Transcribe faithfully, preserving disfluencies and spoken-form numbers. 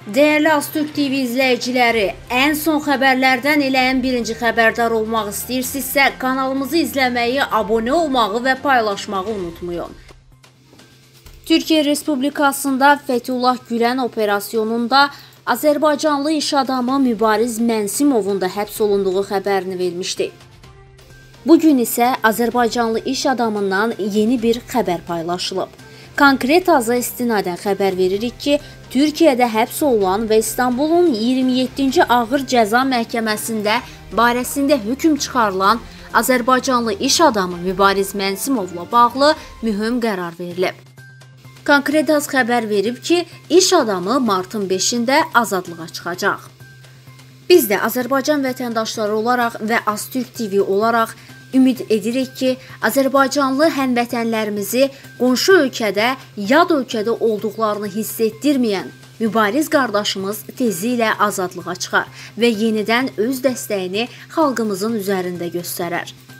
Değerli Aztürk T V izləyiciləri, ən son xəbərlərdən elə ən birinci xəbərdar olmaq istəyirsinizsə, kanalımızı izləməyi, abunə olmağı və paylaşmağı unutmayın. Türkiyə Respublikasında Fethullah Gülen operasyonunda Azərbaycanlı iş adamı Mübariz Mənsimovun da həbs olunduğu xəbərini vermişdi. Bugün isə Azərbaycanlı iş adamından yeni bir xəbər paylaşılıb. Konkret aza istinadən xəbər veririk ki, Türkiyədə həbs olunan və İstanbulun iyirmi yeddinci Ağır Cəza Məhkəməsində barəsində hökm çıxarılan Azərbaycanlı iş adamı Mübariz Mənsimovla bağlı mühüm qərar verilib. Konkret az xəbər verib ki, iş adamı martın beşində azadlığa çıxacaq. Biz də Azərbaycan vətəndaşları olaraq və Aztürk T V olaraq ümid edirik ki, Azərbaycanlı həmvətənlərimizi qonşu ölkədə, yad ölkədə olduqlarını hiss etdirməyən Mübariz qardaşımız tezliklə azadlığa çıxar və yenidən öz dəstəyini xalqımızın üzərində göstərər.